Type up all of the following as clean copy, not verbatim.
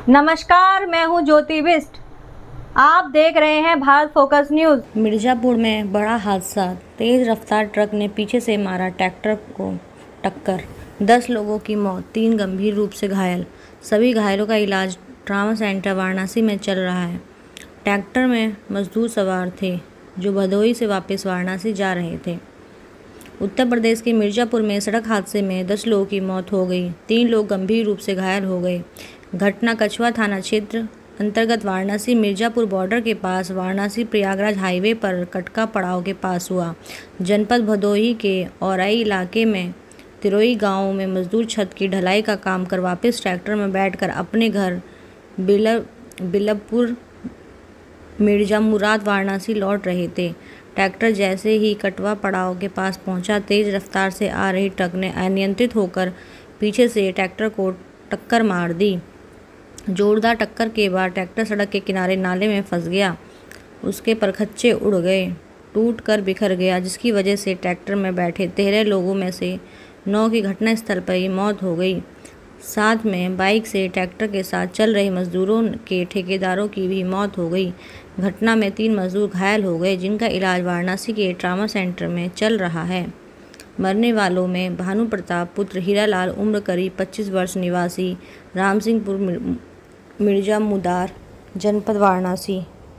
नमस्कार, मैं हूं ज्योति बिस्ट। आप देख रहे हैं भारत फोकस न्यूज़। मिर्ज़ापुर में बड़ा हादसा, तेज़ रफ्तार ट्रक ने पीछे से मारा ट्रैक्टर को टक्कर, 10 लोगों की मौत, 3 गंभीर रूप से घायल। सभी घायलों का इलाज ट्रामा सेंटर वाराणसी में चल रहा है। ट्रैक्टर में मजदूर सवार थे जो भदोही से वापस वाराणसी जा रहे थे। उत्तर प्रदेश के मिर्ज़ापुर में सड़क हादसे में 10 लोगों की मौत हो गई, 3 लोग गंभीर रूप से घायल हो गए। घटना कछवा थाना क्षेत्र अंतर्गत वाराणसी मिर्ज़ापुर बॉर्डर के पास वाराणसी प्रयागराज हाईवे पर कटका पड़ाव के पास हुआ। जनपद भदोही के औराई इलाके में तिरोई गांव में मजदूर छत की ढलाई का काम कर वापस ट्रैक्टर में बैठकर अपने घर बिलबपुर मिर्ज़ामुराद वाराणसी लौट रहे थे। ट्रैक्टर जैसे ही कटवा पड़ाव के पास पहुंचा, तेज रफ्तार से आ रही ट्रक ने अनियंत्रित होकर पीछे से ट्रैक्टर को टक्कर मार दी। जोरदार टक्कर के बाद ट्रैक्टर सड़क के किनारे नाले में फंस गया। उसके परखच्चे उड़ गए, टूट कर बिखर गया, जिसकी वजह से ट्रैक्टर में बैठे 13 लोगों में से 9 की घटनास्थल पर ही मौत हो गई। साथ में बाइक से ट्रैक्टर के साथ चल रहे मजदूरों के ठेकेदारों की भी मौत हो गई। घटना में 3 मजदूर घायल हो गए, जिनका इलाज वाराणसी के ट्रामा सेंटर में चल रहा है। मरने वालों में भानु प्रताप पुत्र हीरालाल उम्र करीब 25 वर्ष निवासी रामसिंहपुर मिर्ज़ामुदार जनपद वाराणसी,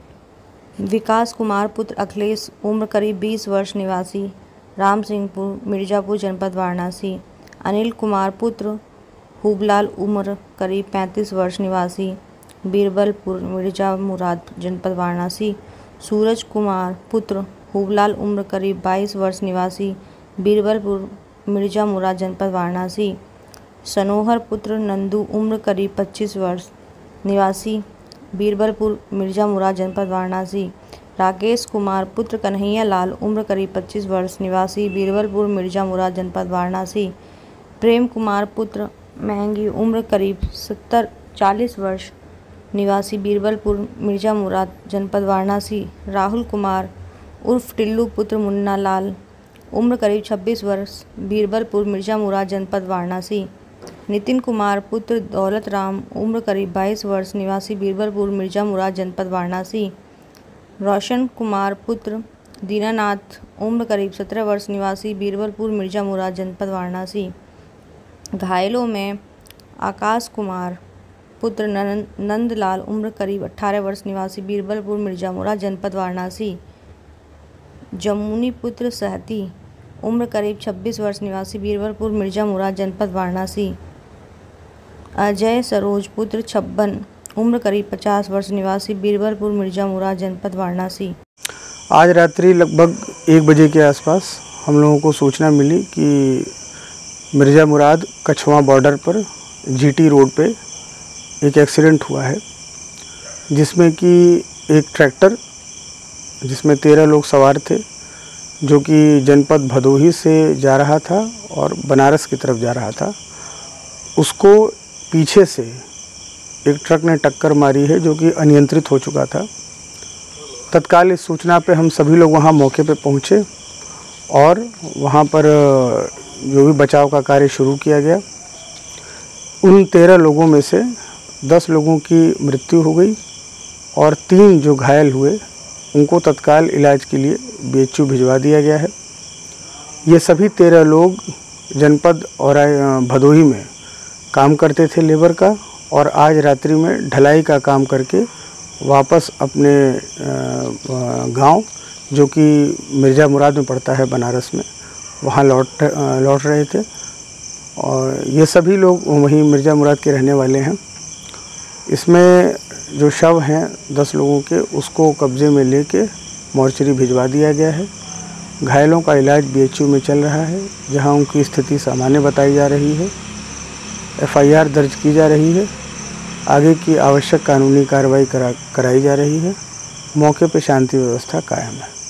विकास कुमार पुत्र अखिलेश उम्र करीब 20 वर्ष निवासी रामसिंहपुर मिर्ज़ापुर जनपद वाराणसी, अनिल कुमार पुत्र हुबलाल उम्र करीब 35 वर्ष निवासी बीरबलपुर मिर्ज़ामुराद जनपद वाराणसी, सूरज कुमार पुत्र हुबलाल उम्र करीब 22 वर्ष निवासी बीरबलपुर मिर्ज़ामुराद जनपद वाराणसी, सनोहर पुत्र नंदू उम्र करीब 25 वर्ष निवासी बीरबलपुर मिर्ज़ामुराद जनपद वाराणसी, राकेश कुमार पुत्र कन्हैया लाल उम्र करीब 25 वर्ष निवासी बीरबलपुर मिर्ज़ामुराद जनपद वाराणसी, प्रेम कुमार पुत्र महंगी उम्र करीब 40 वर्ष निवासी बीरबलपुर मिर्ज़ामुराद जनपद वाराणसी, राहुल कुमार उर्फ टिल्लू पुत्र मुन्ना लाल उम्र करीब 26 वर्ष बीरबलपुर मिर्ज़ामुराद जनपद वाराणसी, नितिन कुमार पुत्र दौलत राम उम्र करीब 22 वर्ष निवासी बीरबलपुर मिर्ज़ामुराद जनपद वाराणसी, रोशन कुमार पुत्र दीनानाथ उम्र करीब 17 वर्ष निवासी बीरबलपुर मिर्ज़ामुराद जनपद वाराणसी। घायलों में आकाश कुमार पुत्र नंदलाल उम्र करीब 18 वर्ष निवासी बीरबलपुर मिर्ज़ामुराद जनपद वाराणसी, जमुनी पुत्र सहती उम्र करीब 26 वर्ष निवासी बीरबलपुर मिर्ज़ामुराद जनपद वाराणसी, अजय सरोज पुत्र छब्बन उम्र करीब 50 वर्ष निवासी बीरबलपुर मिर्ज़ामुराद जनपद वाराणसी। आज रात्रि लगभग 1 बजे के आसपास हम लोगों को सूचना मिली कि मिर्ज़ामुराद कछवा बॉर्डर पर जीटी रोड पे एक एक्सीडेंट हुआ है, जिसमें कि एक ट्रैक्टर जिसमें 13 लोग सवार थे, जो कि जनपद भदोही से जा रहा था और बनारस की तरफ जा रहा था, उसको पीछे से एक ट्रक ने टक्कर मारी है, जो कि अनियंत्रित हो चुका था। तत्काल इस सूचना पे हम सभी लोग वहाँ मौके पे पहुँचे और वहाँ पर जो भी बचाव का कार्य शुरू किया गया। उन 13 लोगों में से 10 लोगों की मृत्यु हो गई और 3 जो घायल हुए उनको तत्काल इलाज के लिए बीएचयू भिजवा दिया गया है। ये सभी 13 लोग जनपद और भदोही में काम करते थे लेबर का, और आज रात्रि में ढलाई का काम करके वापस अपने गांव, जो कि मिर्ज़ामुराद में पड़ता है बनारस में, वहाँ लौट रहे थे। और ये सभी लोग वहीं मिर्ज़ामुराद के रहने वाले हैं। इसमें जो शव हैं 10 लोगों के, उसको कब्ज़े में लेके मोर्चरी भिजवा दिया गया है। घायलों का इलाज बीएचयू में चल रहा है, जहां उनकी स्थिति सामान्य बताई जा रही है। एफआईआर दर्ज की जा रही है। आगे की आवश्यक कानूनी कार्रवाई कराई जा रही है। मौके पर शांति व्यवस्था कायम है।